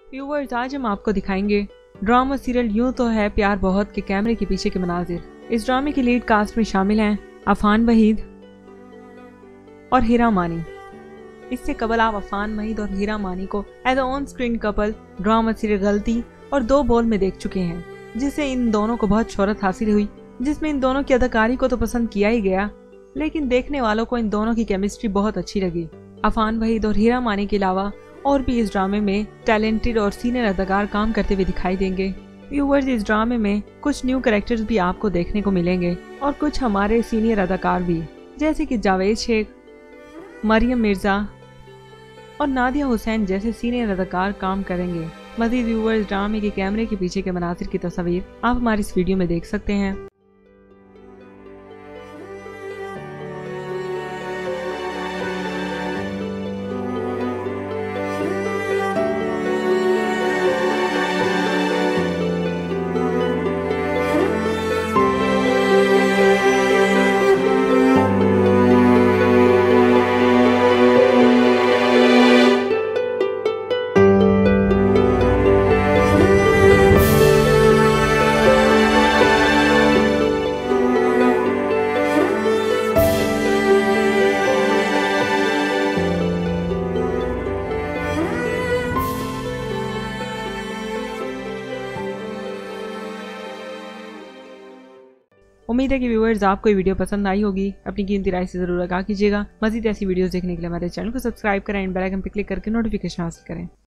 Viewers, आज हम आपको दिखाएंगे ड्रामा सीरियल यूं तो है प्यार बहुत के कैमरे के पीछे के मनाजिर। इस ड्रामे की लीड कास्ट में शामिल हैं अफान वहीद और हीरा मानी। इससे कबल आप अफान वहीद और हीरा मानी को as on screen couple drama serial गलती और दो बोल में देख चुके हैं, जिससे इन दोनों को बहुत शोहरत हासिल हुई, जिसमें इन दोनों की अदाकारी को तो पसंद किया ही गया, लेकिन देखने वालों को इन दोनों की केमिस्ट्री बहुत अच्छी लगी। अफान वहीद और हीरा मानी के अलावा और भी इस ड्रामे में टैलेंटेड और सीनियर अदाकार काम करते हुए दिखाई देंगे। व्यूअर्स, इस ड्रामे में कुछ न्यू कैरेक्टर्स भी आपको देखने को मिलेंगे और कुछ हमारे सीनियर अदाकार भी, जैसे कि जावेद शेख, मरियम मिर्जा और नादिया हुसैन जैसे सीनियर अदाकार काम करेंगे। मजीद व्यूअर्स, ड्रामे के कैमरे के पीछे के मनाजिर की तस्वीर आप हमारी इस वीडियो में देख सकते हैं। उम्मीद है कि व्यूअर्स आपको ये वीडियो पसंद आई होगी। अपनी कीमती राय से जरूर आगाह कीजिएगा। मजीद ऐसी वीडियोस देखने के लिए हमारे चैनल को सब्सक्राइब करें एंड बेल आइकन पर क्लिक करके नोटिफिकेशन हासिल करें।